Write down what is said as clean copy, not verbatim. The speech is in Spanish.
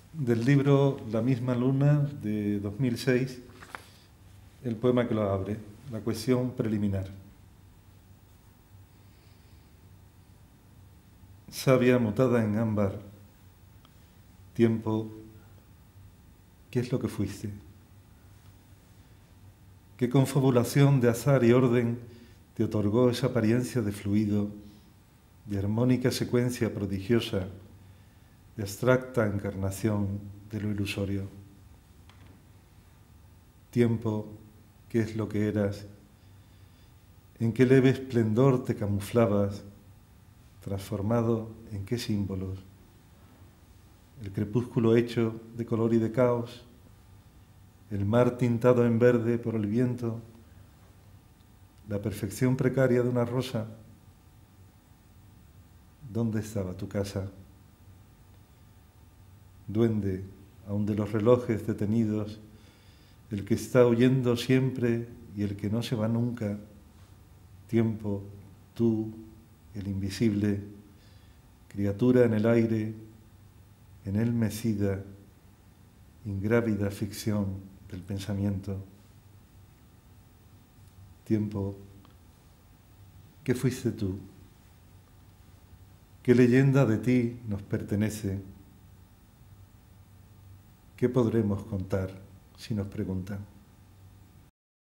del libro La misma luna de 2006, el poema que lo abre, la cuestión preliminar. Savia mutada en ámbar, tiempo, ¿qué es lo que fuiste? ¿Qué confabulación de azar y orden te otorgó esa apariencia de fluido, de armónica secuencia prodigiosa, de abstracta encarnación de lo ilusorio? Tiempo, ¿qué es lo que eras? ¿En qué leve esplendor te camuflabas, transformado en qué símbolos? El crepúsculo hecho de color y de caos, el mar tintado en verde por el viento, la perfección precaria de una rosa. ¿Dónde estaba tu casa? Duende, aun de los relojes detenidos, el que está huyendo siempre y el que no se va nunca. Tiempo, tú, el invisible, criatura en el aire, en él mecida, ingrávida ficción del pensamiento. Tiempo, ¿qué fuiste tú? ¿Qué leyenda de ti nos pertenece? ¿Qué podremos contar si nos preguntan?